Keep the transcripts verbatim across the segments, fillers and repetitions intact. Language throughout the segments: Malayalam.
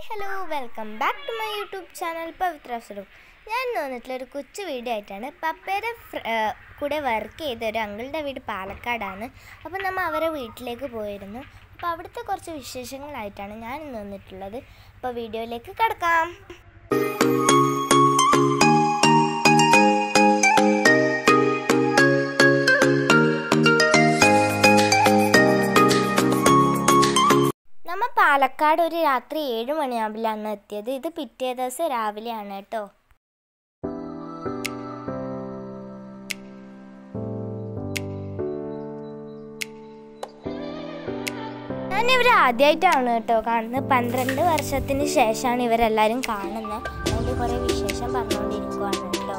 Hello, welcome back to my YouTube channel Pavithrazzvlog. ഞാൻ വന്നിട്ടുള്ളൊരു കൊച്ചു വീഡിയോ ആയിട്ടാണ്. പപ്പയുടെ കൂടെ വർക്ക് ചെയ്ത ഒരു അങ്കിളുടെ വീട് പാലക്കാടാണ്. അപ്പോൾ നമ്മൾ അവരെ വീട്ടിലേക്ക് പോയിരുന്നു. അപ്പോൾ അവിടുത്തെ കുറച്ച് വിശേഷങ്ങളായിട്ടാണ് ഞാൻ ഇന്ന് വന്നിട്ടുള്ളത്. അപ്പോൾ വീഡിയോയിലേക്ക് കടക്കാം. നമ്മൾ പാലക്കാട് ഒരു രാത്രി ഏഴ് മണിയാകുമ്പോഴാണ് എത്തിയത്. ഇത് പിറ്റേ ദിവസം രാവിലെയാണ് കേട്ടോ. ഞാനിവർ ആദ്യമായിട്ടാണ് കേട്ടോ കാണുന്നത്. പന്ത്രണ്ട് വർഷത്തിന് ശേഷമാണ് ഇവരെല്ലാവരും കാണുന്നത്. അതിൻ്റെ കുറേ വിശേഷം പറഞ്ഞുകൊണ്ടിരിക്കുവാണ് കേട്ടോ.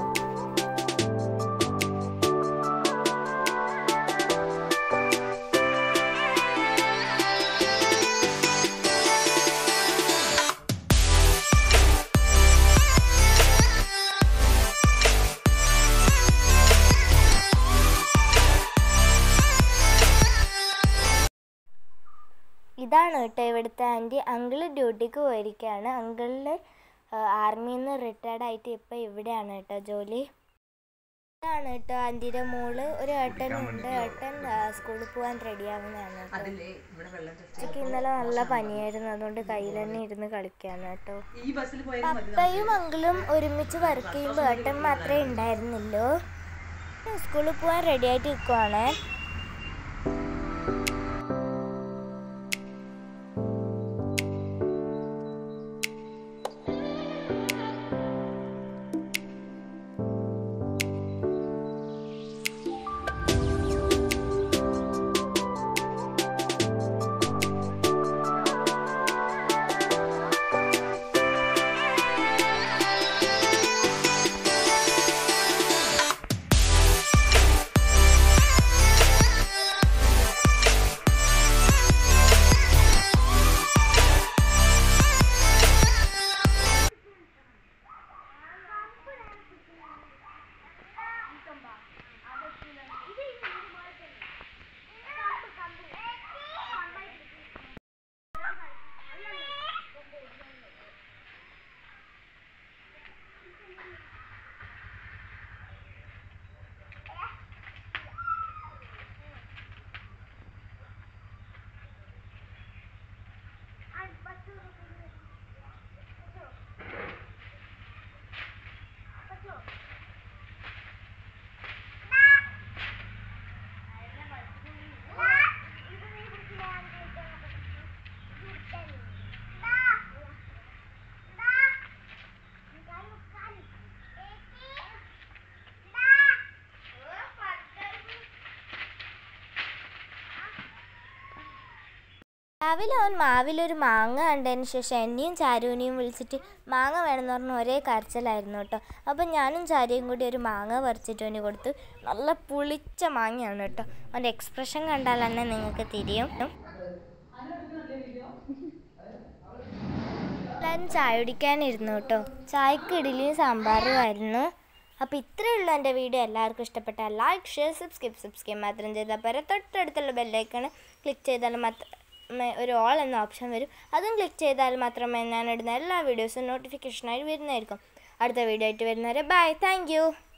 ഇതാണ് കേട്ടോ ഇവിടുത്തെ ആൻറ്റി. അങ്കിള് ഡ്യൂട്ടിക്ക് പോയിരിക്കുകയാണ്. അങ്കിളിന് ആർമിയിൽ നിന്ന് റിട്ടയർഡ് ആയിട്ട് ഇപ്പം ഇവിടെയാണ് കേട്ടോ ജോലി. ഇതാണ് കേട്ടോ ആൻറ്റിയുടെ മോള്. ഒരു ഏട്ടനുണ്ട്. ഏട്ടൻ സ്കൂളിൽ പോകാൻ റെഡി ആവുന്നതാണ് കേട്ടോ. ഉച്ചയ്ക്ക് ഇന്നലെ നല്ല പനിയായിരുന്നു, അതുകൊണ്ട് കയ്യിൽ തന്നെ ഇരുന്ന് കളിക്കുകയാണ് കേട്ടോ. പപ്പയും അങ്കിളും ഒരുമിച്ച് വർക്ക് ചെയ്യുമ്പോൾ ഏട്ടൻ മാത്രമേ ഉണ്ടായിരുന്നില്ലോ. സ്കൂളിൽ പോകാൻ റെഡി ആയിട്ട് നിൽക്കുവാണേ. രാവിലെ അവൻ മാവിലൊരു മാങ്ങ കണ്ടതിന് ശേഷം എന്നെയും ചാരുവിനെയും വിളിച്ചിട്ട് മാങ്ങ വേണമെന്ന് പറഞ്ഞ് ഒരേ കരച്ചിലായിരുന്നു കേട്ടോ. അപ്പം ഞാനും ചാരുവും കൂടി ഒരു മാങ്ങ പറിച്ചിട്ട് അവന് കൊടുത്തു. നല്ല പുളിച്ച മാങ്ങയാണ് കേട്ടോ. അവൻ്റെ എക്സ്പ്രഷൻ കണ്ടാൽ തന്നെ നിങ്ങൾക്ക് തിരിയും. എല്ലാവരും ചായ കുടിക്കാനിരുന്നു കേട്ടോ. ചായക്ക് ഇഡ്ഡലിയും സാമ്പാറും ആയിരുന്നു. അപ്പോൾ ഇത്രയേ ഉള്ളൂ എൻ്റെ വീഡിയോ. എല്ലാവർക്കും ഇഷ്ടപ്പെട്ടാൽ ലൈക്ക്, ഷെയർ, സബ്സ്ക്രൈബ് സബ്സ്ക്രൈബ് മാത്രം ചെയ്താൽ പോരെ. തൊട്ടടുത്തുള്ള ബെല്ലൈക്കൺ ക്ലിക്ക് ചെയ്താൽ മാത്രം ഒരു ഓൾ എന്ന ഓപ്ഷൻ വരും. അതും ക്ലിക്ക് ചെയ്താൽ മാത്രമേ ഞാൻ ഇടുന്ന എല്ലാ വീഡിയോസും നോട്ടിഫിക്കേഷനായി വരുന്നതായിരിക്കും. അടുത്ത വീഡിയോ ആയിട്ട് വരുന്നവരെ ബൈ. Thank you.